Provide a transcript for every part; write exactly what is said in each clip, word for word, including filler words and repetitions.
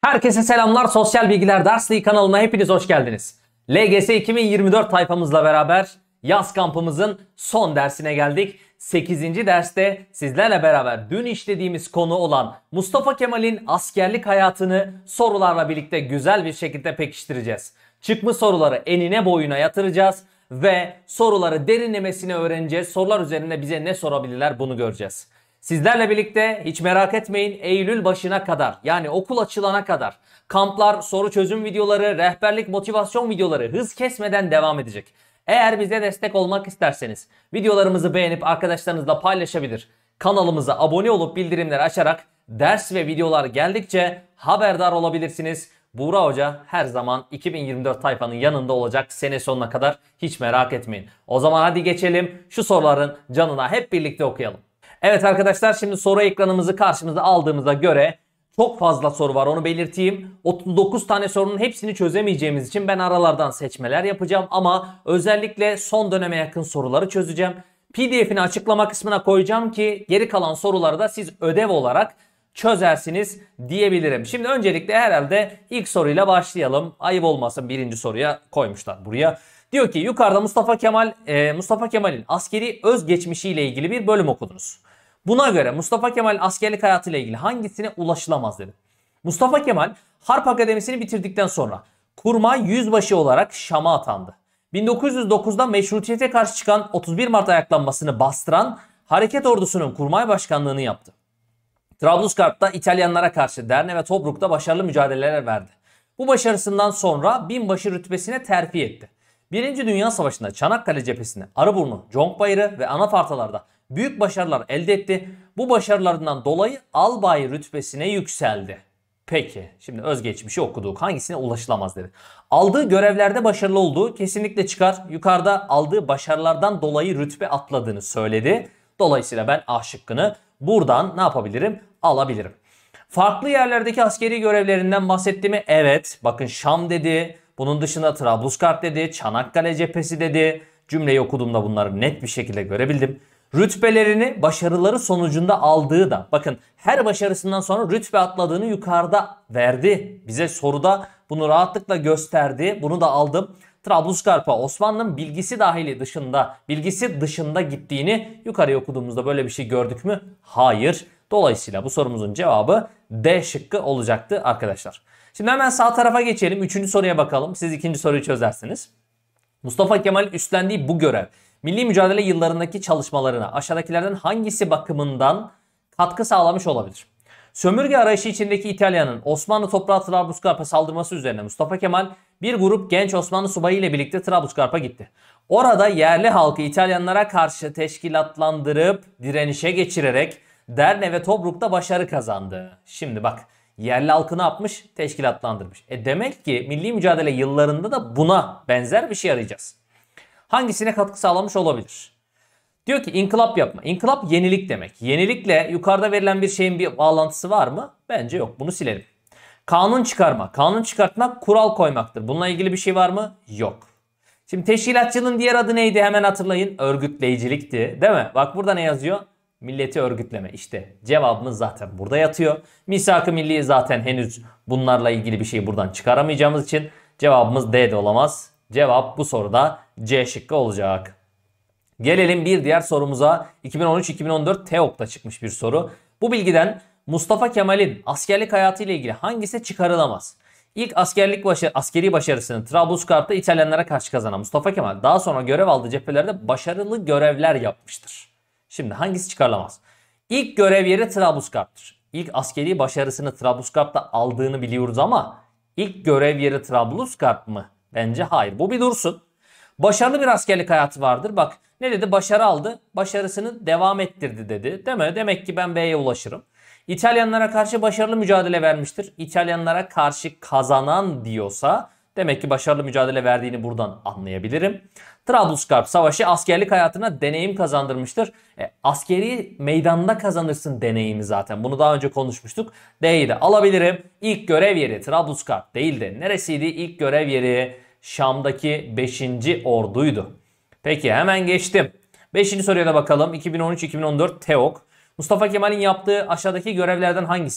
Herkese selamlar. Sosyal Bilgiler Dersliği kanalına hepiniz hoş geldiniz. L G S iki bin yirmi dört tayfamızla beraber yaz kampımızın son dersine geldik. sekizinci derste sizlerle beraber dün işlediğimiz konu olan Mustafa Kemal'in askerlik hayatını sorularla birlikte güzel bir şekilde pekiştireceğiz. Çıkmış soruları enine boyuna yatıracağız ve soruları derinlemesine öğreneceğiz. Sorular üzerinde bize ne sorabilirler bunu göreceğiz. Sizlerle birlikte hiç merak etmeyin, Eylül başına kadar, yani okul açılana kadar kamplar, soru çözüm videoları, rehberlik, motivasyon videoları hız kesmeden devam edecek. Eğer bize destek olmak isterseniz videolarımızı beğenip arkadaşlarınızla paylaşabilir. Kanalımıza abone olup bildirimleri açarak ders ve videolar geldikçe haberdar olabilirsiniz. Buğra Hoca her zaman iki bin yirmi dört tayfanın yanında olacak sene sonuna kadar, hiç merak etmeyin. O zaman hadi geçelim şu soruların canına hep birlikte okuyalım. Evet arkadaşlar, şimdi soru ekranımızı karşımıza aldığımıza göre çok fazla soru var, onu belirteyim. otuz dokuz tane sorunun hepsini çözemeyeceğimiz için ben aralardan seçmeler yapacağım. Ama özellikle son döneme yakın soruları çözeceğim. P D F'ini açıklama kısmına koyacağım ki geri kalan soruları da siz ödev olarak çözersiniz diyebilirim. Şimdi öncelikle herhalde ilk soruyla başlayalım. Ayıp olmasın, birinci soruya koymuşlar buraya. Diyor ki yukarıda Mustafa Kemal e, Mustafa Kemal'in askeri özgeçmişiyle ilgili bir bölüm okudunuz. Buna göre Mustafa Kemal'in askerlik hayatıyla ilgili hangisine ulaşılamaz dedi. Mustafa Kemal Harp Akademisi'ni bitirdikten sonra kurmay yüzbaşı olarak Şam'a atandı. bin dokuz yüz dokuzda meşrutiyete karşı çıkan otuz bir Mart ayaklanmasını bastıran Hareket Ordusu'nun kurmay başkanlığını yaptı. Trablusgarp'ta İtalyanlara karşı Derne ve Tobruk'ta başarılı mücadeleler verdi. Bu başarısından sonra binbaşı rütbesine terfi etti. Birinci Dünya Savaşı'nda Çanakkale cephesinde Arıburnu, Conkbayırı ve Anafartalar'da büyük başarılar elde etti. Bu başarılarından dolayı albay rütbesine yükseldi. Peki, şimdi özgeçmişi okuduk. Hangisine ulaşılamaz dedi. Aldığı görevlerde başarılı olduğu kesinlikle çıkar. Yukarıda aldığı başarılardan dolayı rütbe atladığını söyledi. Dolayısıyla ben A şıkkını buradan ne yapabilirim? Alabilirim. Farklı yerlerdeki askeri görevlerinden bahsetti mi? Evet. Bakın Şam dedi. Bunun dışında Trablusgarp dedi. Çanakkale cephesi dedi. Cümleyi okuduğumda bunları net bir şekilde görebildim. Rütbelerini başarıları sonucunda aldığı da, bakın her başarısından sonra rütbe atladığını yukarıda verdi. Bize soruda bunu rahatlıkla gösterdi. Bunu da aldım. Trablusgarp'a Osmanlı'nın bilgisi dahili dışında, bilgisi dışında gittiğini yukarıya okuduğumuzda böyle bir şey gördük mü? Hayır. Dolayısıyla bu sorumuzun cevabı D şıkkı olacaktı arkadaşlar. Şimdi hemen sağ tarafa geçelim. Üçüncü soruya bakalım. Siz ikinci soruyu çözersiniz. Mustafa Kemal üstlendiği bu görev milli mücadele yıllarındaki çalışmalarına aşağıdakilerden hangisi bakımından katkı sağlamış olabilir? Sömürge arayışı içindeki İtalya'nın Osmanlı toprağı Trablusgarp'a saldırması üzerine Mustafa Kemal bir grup genç Osmanlı subayı ile birlikte Trablusgarp'a gitti. Orada yerli halkı İtalyanlara karşı teşkilatlandırıp direnişe geçirerek Derne ve Tobruk'ta başarı kazandı. Şimdi bak, yerli halkı ne yapmış? Teşkilatlandırmış. E demek ki milli mücadele yıllarında da buna benzer bir şey arayacağız. Hangisine katkı sağlamış olabilir? Diyor ki inkılap yapma. İnkılap yenilik demek. Yenilikle yukarıda verilen bir şeyin bir bağlantısı var mı? Bence yok. Bunu silelim. Kanun çıkarma. Kanun çıkartmak kural koymaktır. Bununla ilgili bir şey var mı? Yok. Şimdi teşkilatçının diğer adı neydi? Hemen hatırlayın. Örgütleyicilikti. Değil mi? Bak burada ne yazıyor? Milleti örgütleme. İşte cevabımız zaten burada yatıyor. Misak-ı Milli zaten henüz bunlarla ilgili bir şey buradan çıkaramayacağımız için cevabımız D'de olamaz. Cevap bu soruda C şıkkı olacak. Gelelim bir diğer sorumuza. iki bin on üç iki bin on dört TEOG'da çıkmış bir soru. Bu bilgiden Mustafa Kemal'in askerlik hayatı ile ilgili hangisi çıkarılamaz? İlk askerlik başarı, askeri başarısını Trablusgarp'ta İtalyanlara karşı kazanan Mustafa Kemal daha sonra görev aldığı cephelerde başarılı görevler yapmıştır. Şimdi hangisi çıkarılamaz? İlk görev yeri Trablusgarp'tır. İlk askeri başarısını Trablusgarp'ta aldığını biliyoruz ama ilk görev yeri Trablusgarp mı? Bence hayır. Bu bir dursun. Başarılı bir askerlik hayatı vardır. Bak ne dedi? Başarı aldı. Başarısını devam ettirdi dedi. Değil mi? Demek ki ben B'ye ulaşırım. İtalyanlara karşı başarılı mücadele vermiştir. İtalyanlara karşı kazanan diyorsa demek ki başarılı mücadele verdiğini buradan anlayabilirim. Trablusgarp Savaşı askerlik hayatına deneyim kazandırmıştır. E, askeri meydanda kazanırsın deneyimi zaten. Bunu daha önce konuşmuştuk. D'yi de alabilirim. İlk görev yeri Trablusgarp değil de neresiydi? İlk görev yeri Şam'daki beşinci orduydu. Peki hemen geçtim. beşinci soruya da bakalım. iki bin on üç iki bin on dört TEOG. Mustafa Kemal'in yaptığı aşağıdaki görevlerden hangisi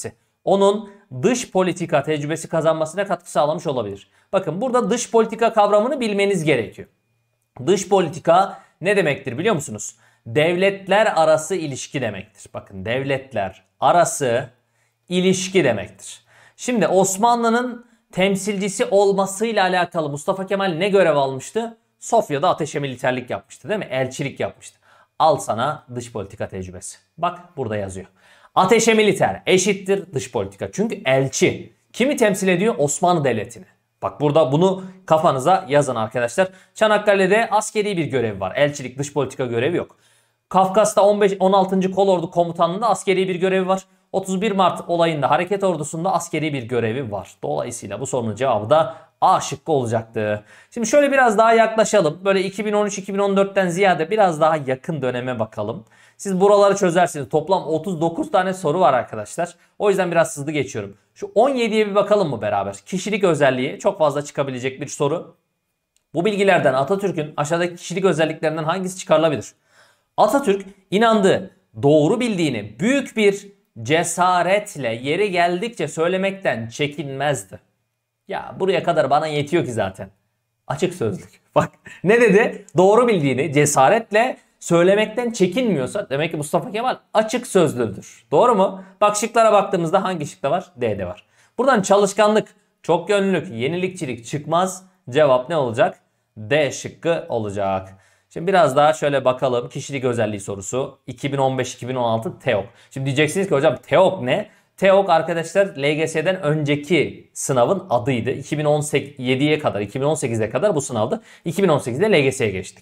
onun dış politika tecrübesi kazanmasına katkı sağlamış olabilir. Bakın burada dış politika kavramını bilmeniz gerekiyor. Dış politika ne demektir biliyor musunuz? Devletler arası ilişki demektir. Bakın devletler arası ilişki demektir. Şimdi Osmanlı'nın temsilcisi olmasıyla alakalı Mustafa Kemal ne görev almıştı? Sofya'da ateşe militerlik yapmıştı değil mi? Elçilik yapmıştı. Al sana dış politika tecrübesi. Bak burada yazıyor. Ateşe militer eşittir dış politika. Çünkü elçi kimi temsil ediyor? Osmanlı Devleti'ni. Bak burada bunu kafanıza yazın arkadaşlar. Çanakkale'de askeri bir görev var. Elçilik, dış politika görevi yok. Kafkas'ta on beş on altıncı Kolordu Komutanlığı'nda askeri bir görevi var. otuz bir Mart olayında hareket ordusunda askeri bir görevi var. Dolayısıyla bu sorunun cevabı da A şıkkı olacaktı. Şimdi şöyle biraz daha yaklaşalım. Böyle iki bin on üç iki bin on dörtten ziyade biraz daha yakın döneme bakalım. Siz buraları çözersiniz. Toplam otuz dokuz tane soru var arkadaşlar. O yüzden biraz hızlı geçiyorum. Şu on yediye bir bakalım mı beraber? Kişilik özelliği çok fazla çıkabilecek bir soru. Bu bilgilerden Atatürk'ün aşağıdaki kişilik özelliklerinden hangisi çıkarılabilir? Atatürk inandığı, doğru bildiğini büyük bir cesaretle yeri geldikçe söylemekten çekinmezdi. Ya buraya kadar bana yetiyor ki zaten. Açık sözlük. Bak ne dedi? Doğru bildiğini cesaretle söylemekten çekinmiyorsa demek ki Mustafa Kemal açık sözlüdür. Doğru mu? Bak şıklara baktığımızda hangi şıkta var? D'de var. Buradan çalışkanlık, çok yönlülük, yenilikçilik çıkmaz. Cevap ne olacak? D şıkkı olacak. Şimdi biraz daha şöyle bakalım. Kişilik özelliği sorusu. iki bin on beş iki bin on altı TEOK. Şimdi diyeceksiniz ki hocam TEOK ne? TEOK arkadaşlar L G S'den önceki sınavın adıydı. iki bin on yediye kadar, iki bin on sekize kadar bu sınavdı. iki bin on sekizde L G S'ye geçtik.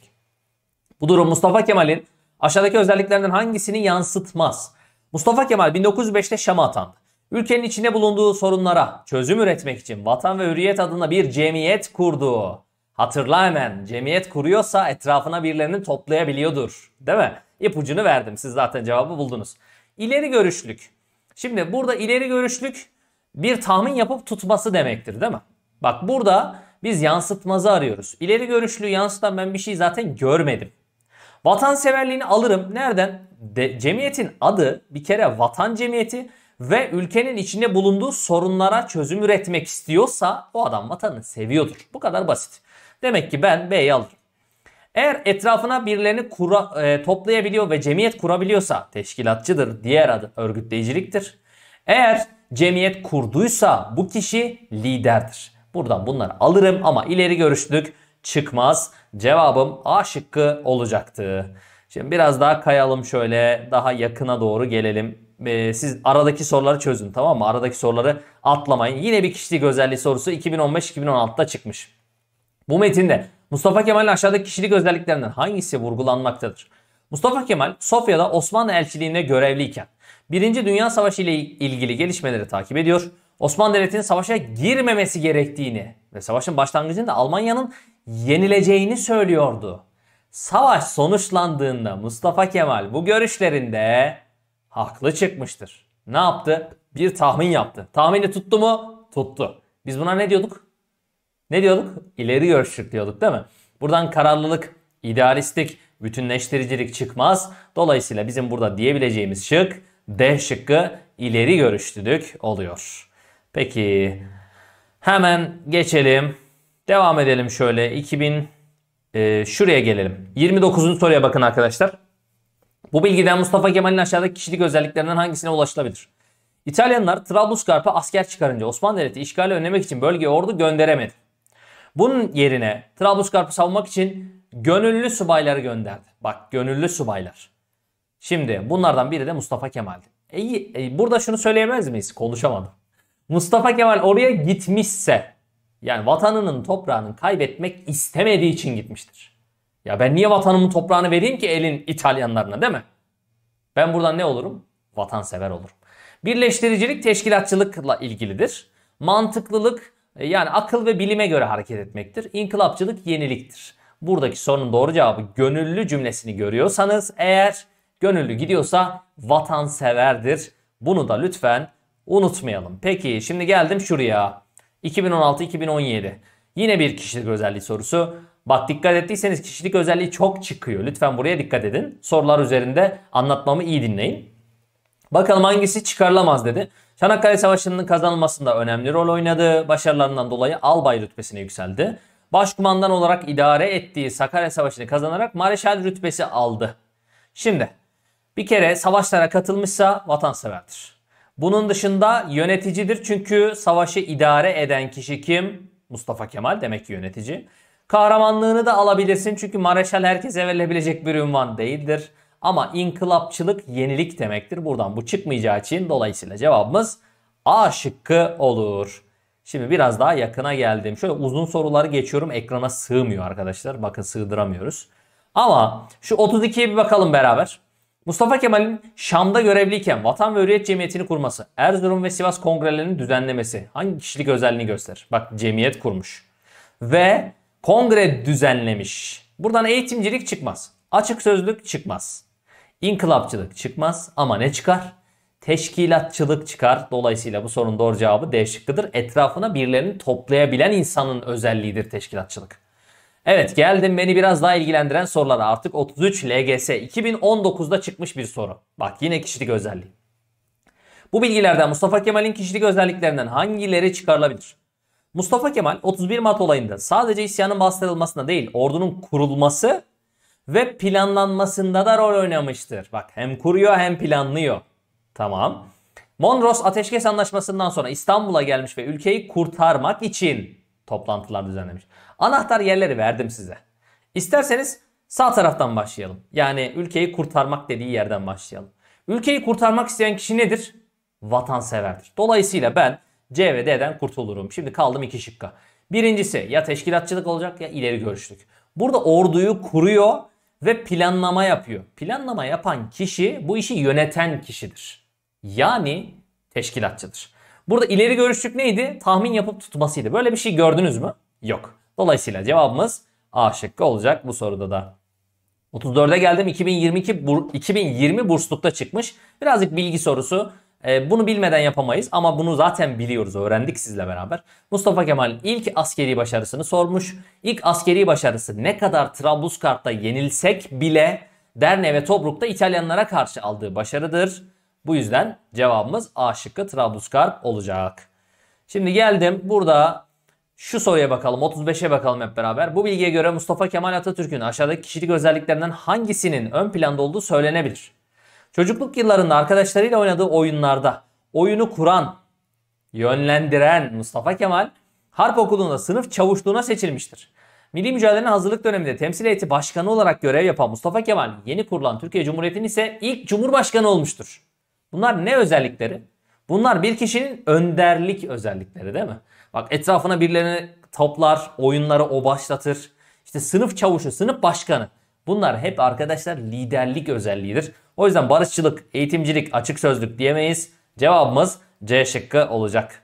Bu durum Mustafa Kemal'in aşağıdaki özelliklerinden hangisini yansıtmaz? Mustafa Kemal bin dokuz yüz beşte Şam'a atandı. Ülkenin içinde bulunduğu sorunlara çözüm üretmek için Vatan ve Hürriyet adına bir cemiyet kurdu. Hatırla hemen, cemiyet kuruyorsa etrafına birilerini toplayabiliyordur. Değil mi? İpucunu verdim. Siz zaten cevabı buldunuz. İleri görüşlük. Şimdi burada ileri görüşlük bir tahmin yapıp tutması demektir değil mi? Bak burada biz yansıtmazı arıyoruz. İleri görüşlüğü yansıtan ben bir şey zaten görmedim. Vatanseverliğini alırım. Nereden? De, cemiyetin adı bir kere vatan cemiyeti ve ülkenin içinde bulunduğu sorunlara çözüm üretmek istiyorsa o adam vatanını seviyordur. Bu kadar basit. Demek ki ben B'yi alırım. Eğer etrafına birilerini kura, e, toplayabiliyor ve cemiyet kurabiliyorsa teşkilatçıdır. Diğer adı örgütleyiciliktir. Eğer cemiyet kurduysa bu kişi liderdir. Buradan bunları alırım ama ileri görüşlülük çıkmaz. Cevabım A şıkkı olacaktı. Şimdi biraz daha kayalım şöyle. Daha yakına doğru gelelim. Ee, siz aradaki soruları çözün tamam mı? Aradaki soruları atlamayın. Yine bir kişilik özelliği sorusu iki bin on beş iki bin on altıda çıkmış. Bu metinde Mustafa Kemal'in aşağıdaki kişilik özelliklerinden hangisi vurgulanmaktadır? Mustafa Kemal Sofya'da Osmanlı elçiliğinde görevliyken Birinci Dünya Savaşı ile ilgili gelişmeleri takip ediyor. Osmanlı Devleti'nin savaşa girmemesi gerektiğini ve savaşın başlangıcında Almanya'nın yenileceğini söylüyordu. Savaş sonuçlandığında Mustafa Kemal bu görüşlerinde haklı çıkmıştır. Ne yaptı? Bir tahmin yaptı. Tahmini tuttu mu? Tuttu. Biz buna ne diyorduk? Ne diyorduk? İleri görüşlülük diyorduk değil mi? Buradan kararlılık, idealistlik, bütünleştiricilik çıkmaz. Dolayısıyla bizim burada diyebileceğimiz şık D şıkkı ileri görüşlülük oluyor. Peki hemen geçelim. Devam edelim şöyle. iki bin e, şuraya gelelim. yirmi dokuzuncu soruya bakın arkadaşlar. Bu bilgiden Mustafa Kemal'in aşağıdaki kişilik özelliklerinden hangisine ulaşılabilir? İtalyanlar Trablusgarp'a asker çıkarınca Osmanlı Devleti işgali önlemek için bölgeye ordu gönderemedi. Bunun yerine Trablusgarp'ı savunmak için gönüllü subayları gönderdi. Bak gönüllü subaylar. Şimdi bunlardan biri de Mustafa Kemal'di. E, e, burada şunu söyleyemez miyiz? Konuşamadım. Mustafa Kemal oraya gitmişse yani vatanının toprağını kaybetmek istemediği için gitmiştir. Ya ben niye vatanımın toprağını vereyim ki elin İtalyanlarına değil mi? Ben buradan ne olurum? Vatansever olurum. Birleştiricilik teşkilatçılıkla ilgilidir. Mantıklılık yani akıl ve bilime göre hareket etmektir. İnkılapçılık yeniliktir. Buradaki sorunun doğru cevabı gönüllü cümlesini görüyorsanız eğer gönüllü gidiyorsa vatanseverdir. Bunu da lütfen unutmayalım. Peki şimdi geldim şuraya. iki bin on altı iki bin on yedi. Yine bir kişilik özelliği sorusu. Bak dikkat ettiyseniz kişilik özelliği çok çıkıyor. Lütfen buraya dikkat edin. Sorular üzerinde anlatmamı iyi dinleyin. Bakalım hangisi çıkarılamaz dedi. Çanakkale Savaşı'nın kazanılmasında önemli rol oynadı. Başarılarından dolayı albay rütbesine yükseldi. Başkumandan olarak idare ettiği Sakarya Savaşı'nı kazanarak mareşal rütbesi aldı. Şimdi bir kere savaşlara katılmışsa vatanseverdir. Bunun dışında yöneticidir çünkü savaşı idare eden kişi kim? Mustafa Kemal, demek ki yönetici. Kahramanlığını da alabilirsin çünkü mareşal herkese verilebilecek bir ünvan değildir. Ama inkılapçılık yenilik demektir. Buradan bu çıkmayacağı için dolayısıyla cevabımız A şıkkı olur. Şimdi biraz daha yakına geldim. Şöyle uzun soruları geçiyorum. Ekrana sığmıyor arkadaşlar. Bakın sığdıramıyoruz. Ama şu otuz ikiye bir bakalım beraber. Mustafa Kemal'in Şam'da görevliyken Vatan ve Hürriyet Cemiyeti'ni kurması, Erzurum ve Sivas kongrelerinin düzenlemesi hangi kişilik özelliğini gösterir? Bak, cemiyet kurmuş ve kongre düzenlemiş. Buradan eğitimcilik çıkmaz. Açık sözlük çıkmaz. İnkılapçılık çıkmaz ama ne çıkar? Teşkilatçılık çıkar. Dolayısıyla bu sorunun doğru cevabı D şıkkıdır. Etrafına birilerini toplayabilen insanın özelliğidir teşkilatçılık. Evet, geldim beni biraz daha ilgilendiren sorulara. Artık otuz üç L G S iki bin on dokuzda çıkmış bir soru. Bak, yine kişilik özelliği. Bu bilgilerden Mustafa Kemal'in kişilik özelliklerinden hangileri çıkarılabilir? Mustafa Kemal otuz bir Mart olayında sadece isyanın bastırılmasında değil, ordunun kurulması ve planlanmasında da rol oynamıştır. Bak, hem kuruyor hem planlıyor. Tamam. Mondros Ateşkes Anlaşması'ndan sonra İstanbul'a gelmiş ve ülkeyi kurtarmak için toplantılar düzenlemiş. Anahtar yerleri verdim size. İsterseniz sağ taraftan başlayalım. Yani ülkeyi kurtarmak dediği yerden başlayalım. Ülkeyi kurtarmak isteyen kişi nedir? Vatanseverdir. Dolayısıyla ben C ve D'den kurtulurum. Şimdi kaldım iki şıkka. Birincisi ya teşkilatçılık olacak ya ileri görüşlük. Burada orduyu kuruyor ve planlama yapıyor. Planlama yapan kişi bu işi yöneten kişidir. Yani teşkilatçıdır. Burada ileri görüşlük neydi? Tahmin yapıp tutmasıydı. Böyle bir şey gördünüz mü? Yok. Dolayısıyla cevabımız A şıkkı olacak bu soruda da. otuz dörde geldim. iki bin yirmi iki iki bin yirmi burslukta çıkmış. Birazcık bilgi sorusu. Ee, bunu bilmeden yapamayız ama bunu zaten biliyoruz, öğrendik sizle beraber. Mustafa Kemal ilk askeri başarısını sormuş. İlk askeri başarısı ne kadar Trablusgarp'ta yenilsek bile Derne ve Tobruk'ta İtalyanlara karşı aldığı başarıdır. Bu yüzden cevabımız A şıkkı Trablusgarp olacak. Şimdi geldim burada şu soruya bakalım, otuz beşe bakalım hep beraber. Bu bilgiye göre Mustafa Kemal Atatürk'ün aşağıdaki kişilik özelliklerinden hangisinin ön planda olduğu söylenebilir? Çocukluk yıllarında arkadaşlarıyla oynadığı oyunlarda oyunu kuran, yönlendiren Mustafa Kemal Harp Okulu'nda sınıf çavuşluğuna seçilmiştir. Milli Mücadele'nin hazırlık döneminde temsil heyeti başkanı olarak görev yapan Mustafa Kemal yeni kurulan Türkiye Cumhuriyeti'nin ise ilk cumhurbaşkanı olmuştur. Bunlar ne özellikleri? Bunlar bir kişinin önderlik özellikleri değil mi? Bak, etrafına birilerini toplar, oyunları o başlatır. İşte sınıf çavuşu, sınıf başkanı. Bunlar hep arkadaşlar liderlik özelliğidir. O yüzden barışçılık, eğitimcilik, açık sözlük diyemeyiz. Cevabımız C şıkkı olacak.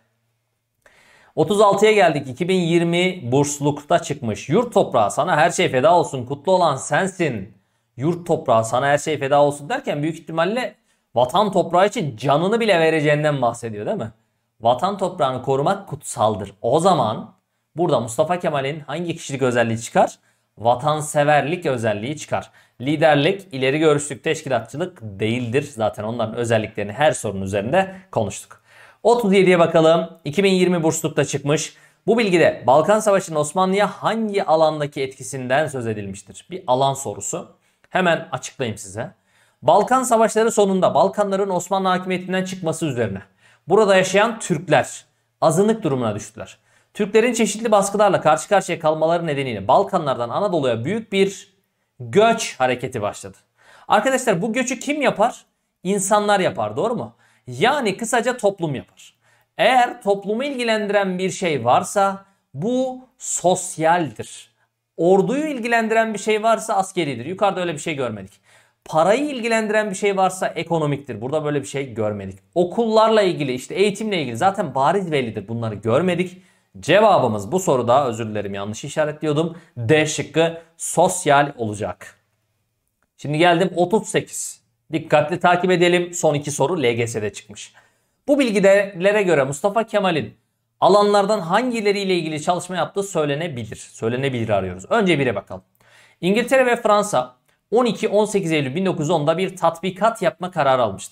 otuz altıya geldik. iki bin yirmi burslukta çıkmış. Yurt toprağı sana her şey feda olsun, kutlu olan sensin. Yurt toprağı sana her şey feda olsun derken büyük ihtimalle vatan toprağı için canını bile vereceğinden bahsediyor değil mi? Vatan toprağını korumak kutsaldır. O zaman burada Mustafa Kemal'in hangi kişilik özelliği çıkar? Vatanseverlik özelliği çıkar. Liderlik, ileri görüşlük, teşkilatçılık değildir. Zaten onların özelliklerini her sorunun üzerinde konuştuk. otuz yediye bakalım. iki bin yirmi burslukta çıkmış. Bu bilgide Balkan Savaşı'nın Osmanlı'ya hangi alandaki etkisinden söz edilmiştir? Bir alan sorusu. Hemen açıklayayım size. Balkan Savaşları sonunda Balkanların Osmanlı hakimiyetinden çıkması üzerine burada yaşayan Türkler azınlık durumuna düştüler. Türklerin çeşitli baskılarla karşı karşıya kalmaları nedeniyle Balkanlardan Anadolu'ya büyük bir göç hareketi başladı. Arkadaşlar bu göçü kim yapar? İnsanlar yapar, doğru mu? Yani kısaca toplum yapar. Eğer toplumu ilgilendiren bir şey varsa bu sosyaldir. Orduyu ilgilendiren bir şey varsa askeridir. Yukarıda öyle bir şey görmedik. Parayı ilgilendiren bir şey varsa ekonomiktir. Burada böyle bir şey görmedik. Okullarla ilgili, işte eğitimle ilgili zaten bariz bellidir. Bunları görmedik. Cevabımız bu soruda, özür dilerim yanlış işaretliyordum, D şıkkı sosyal olacak. Şimdi geldim otuz sekiz. Dikkatli takip edelim. Son iki soru L G S'de çıkmış. Bu bilgilere göre Mustafa Kemal'in alanlardan hangileriyle ilgili çalışma yaptığı söylenebilir. Söylenebilir arıyoruz. Önce bire bakalım. İngiltere ve Fransa on iki on sekiz Eylül bin dokuz yüz onda bir tatbikat yapma kararı almıştır.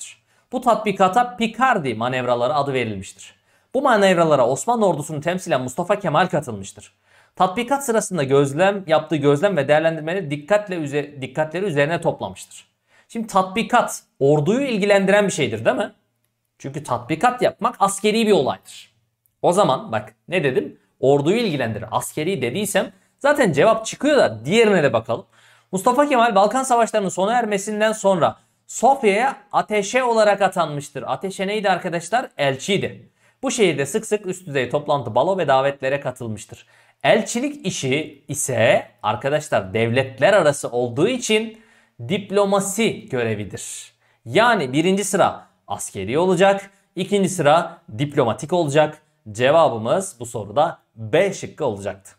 Bu tatbikata Picardy manevraları adı verilmiştir. Bu manevralara Osmanlı ordusunu temsilen Mustafa Kemal katılmıştır. Tatbikat sırasında gözlem yaptığı gözlem ve değerlendirmeleri dikkatle üze, dikkatleri üzerine toplamıştır. Şimdi tatbikat orduyu ilgilendiren bir şeydir değil mi? Çünkü tatbikat yapmak askeri bir olaydır. O zaman bak ne dedim? Orduyu ilgilendirir. Askeri dediysem zaten cevap çıkıyor da diğerine de bakalım. Mustafa Kemal Balkan Savaşları'nın sona ermesinden sonra Sofya'ya ateşe olarak atanmıştır. Ateşe neydi arkadaşlar? Elçiydi. Bu şehirde sık sık üst düzey toplantı, balo ve davetlere katılmıştır. Elçilik işi ise arkadaşlar devletler arası olduğu için diplomasi görevidir. Yani birinci sıra askeri olacak, ikinci sıra diplomatik olacak. Cevabımız bu soruda B şıkkı olacaktı.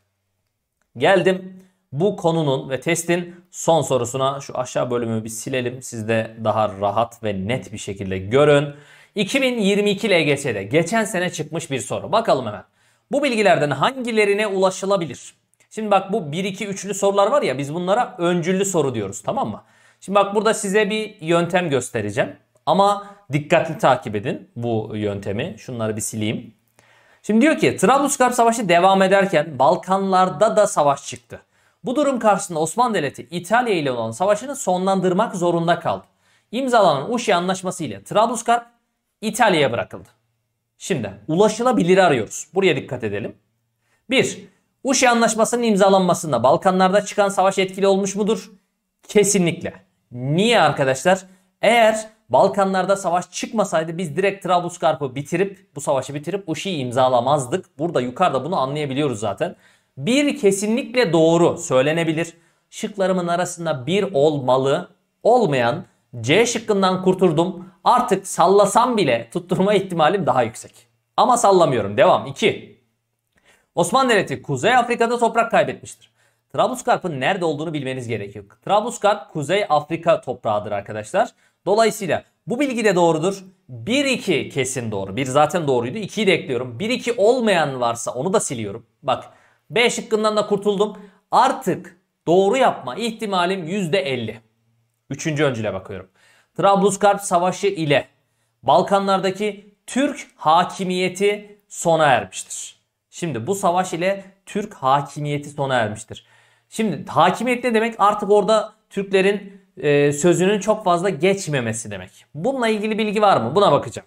Geldim bu konunun ve testin son sorusuna. Şu aşağı bölümü bir silelim. Siz de daha rahat ve net bir şekilde görün. iki bin yirmi iki L G S'de geçen sene çıkmış bir soru. Bakalım hemen. Bu bilgilerden hangilerine ulaşılabilir? Şimdi bak bu bir iki üçlü sorular var ya, biz bunlara öncüllü soru diyoruz, tamam mı? Şimdi bak burada size bir yöntem göstereceğim. Ama dikkatli takip edin bu yöntemi. Şunları bir sileyim. Şimdi diyor ki Trablusgarp Savaşı devam ederken Balkanlarda da savaş çıktı. Bu durum karşısında Osmanlı Devleti İtalya ile olan savaşını sonlandırmak zorunda kaldı. İmzalanan Uşi Anlaşması ile Trablusgarp İtalya'ya bırakıldı. Şimdi ulaşılabiliri arıyoruz. Buraya dikkat edelim. bir. Uşi Anlaşması'nın imzalanmasında Balkanlarda çıkan savaş etkili olmuş mudur? Kesinlikle. Niye arkadaşlar? Eğer Balkanlarda savaş çıkmasaydı biz direkt Trablusgarp'ı bitirip bu savaşı bitirip Uşi'yi imzalamazdık. Burada yukarıda bunu anlayabiliyoruz zaten. Bir kesinlikle doğru söylenebilir. Şıklarımın arasında bir olmalı. Olmayan C şıkkından kurtuldum. Artık sallasam bile tutturma ihtimalim daha yüksek. Ama sallamıyorum. Devam. iki. Osmanlı Devleti Kuzey Afrika'da toprak kaybetmiştir. Trablusgarp'ın nerede olduğunu bilmeniz gerekiyor. Trablusgarp Kuzey Afrika toprağıdır arkadaşlar. Dolayısıyla bu bilgi de doğrudur. bir iki kesin doğru. bir zaten doğruydu. ikiyi de ekliyorum. bir iki olmayan varsa onu da siliyorum. Bak B şıkkından da kurtuldum. Artık doğru yapma ihtimalim yüzde elli. Üçüncü öncüle bakıyorum. Trablusgarp Savaşı ile Balkanlardaki Türk hakimiyeti sona ermiştir. Şimdi bu savaş ile Türk hakimiyeti sona ermiştir. Şimdi hakimiyet ne demek? Artık orada Türklerin e, sözünün çok fazla geçmemesi demek. Bununla ilgili bilgi var mı? Buna bakacağım.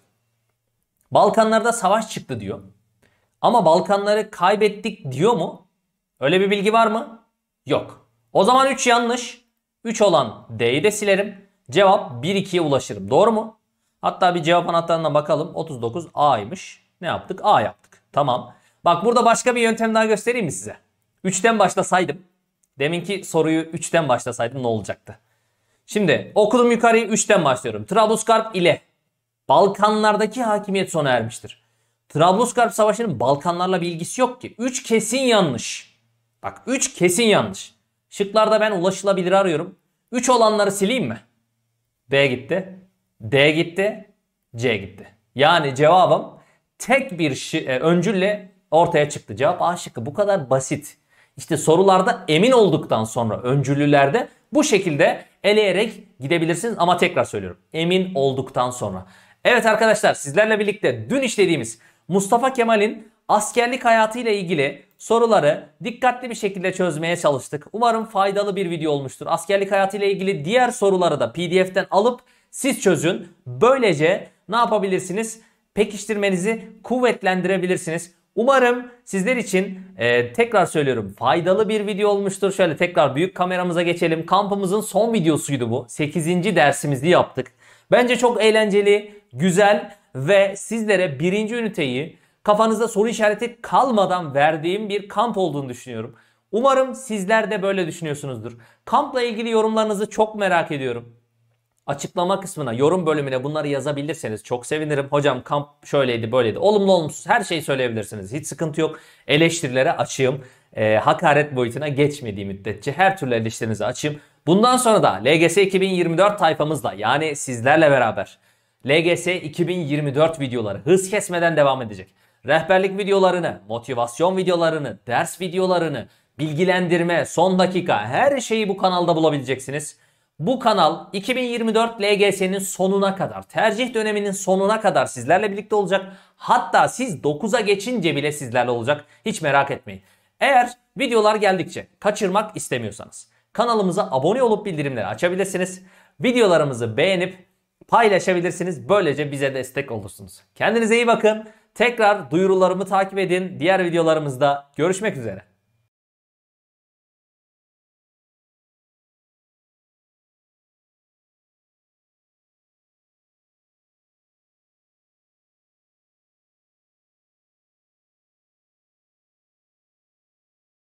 Balkanlarda savaş çıktı diyor. Ama Balkanları kaybettik diyor mu? Öyle bir bilgi var mı? Yok. O zaman üç yanlış. üç olan D'yi de silerim. Cevap bir ikiye ulaşırım. Doğru mu? Hatta bir cevap anahtarına bakalım. otuz dokuz A'ymış. Ne yaptık? A yaptık. Tamam. Bak burada başka bir yöntem daha göstereyim mi size? üçten başlasaydım. Deminki soruyu üçten başlasaydım ne olacaktı? Şimdi okudum yukarıyı, üçten başlıyorum. Trablusgarp ile Balkanlardaki hakimiyet sona ermiştir. Trablusgarp Savaşı'nın Balkanlarla bir ilgisi yok ki. üç kesin yanlış. Bak üç kesin yanlış. Şıklarda ben ulaşılabilir arıyorum. üç olanları sileyim mi? B gitti. D gitti. C gitti. Yani cevabım tek bir şi- e, öncülle ortaya çıktı. Cevap A şıkkı. Bu kadar basit. İşte sorularda emin olduktan sonra öncüllülerde bu şekilde eleyerek gidebilirsiniz. Ama tekrar söylüyorum. Emin olduktan sonra. Evet arkadaşlar, sizlerle birlikte dün işlediğimiz Mustafa Kemal'in askerlik hayatıyla ilgili soruları dikkatli bir şekilde çözmeye çalıştık. Umarım faydalı bir video olmuştur. Askerlik hayatıyla ilgili diğer soruları da P D F'ten alıp siz çözün. Böylece ne yapabilirsiniz? Pekiştirmenizi kuvvetlendirebilirsiniz. Umarım sizler için e, tekrar söylüyorum faydalı bir video olmuştur. Şöyle tekrar büyük kameramıza geçelim. Kampımızın son videosuydu bu. sekizinci dersimizi yaptık. Bence çok eğlenceli, güzel ve sizlere birinci üniteyi kafanızda soru işareti kalmadan verdiğim bir kamp olduğunu düşünüyorum. Umarım sizler de böyle düşünüyorsunuzdur. Kampla ilgili yorumlarınızı çok merak ediyorum. Açıklama kısmına, yorum bölümüne bunları yazabilirseniz çok sevinirim. Hocam kamp şöyleydi böyleydi. Olumlu olumsuz her şeyi söyleyebilirsiniz. Hiç sıkıntı yok. Eleştirilere açığım. E, hakaret boyutuna geçmediği müddetçe her türlü eleştirinizi açığım. Bundan sonra da L G S iki bin yirmi dört tayfamızla, yani sizlerle beraber L G S iki bin yirmi dört videoları hız kesmeden devam edecek. Rehberlik videolarını, motivasyon videolarını, ders videolarını, bilgilendirme, son dakika her şeyi bu kanalda bulabileceksiniz. Bu kanal iki bin yirmi dört L G S'nin sonuna kadar, tercih döneminin sonuna kadar sizlerle birlikte olacak. Hatta siz dokuza geçince bile sizlerle olacak. Hiç merak etmeyin. Eğer videolar geldikçe kaçırmak istemiyorsanız kanalımıza abone olup bildirimleri açabilirsiniz. Videolarımızı beğenip paylaşabilirsiniz. Böylece bize destek olursunuz. Kendinize iyi bakın. Tekrar duyurularımı takip edin. Diğer videolarımızda görüşmek üzere.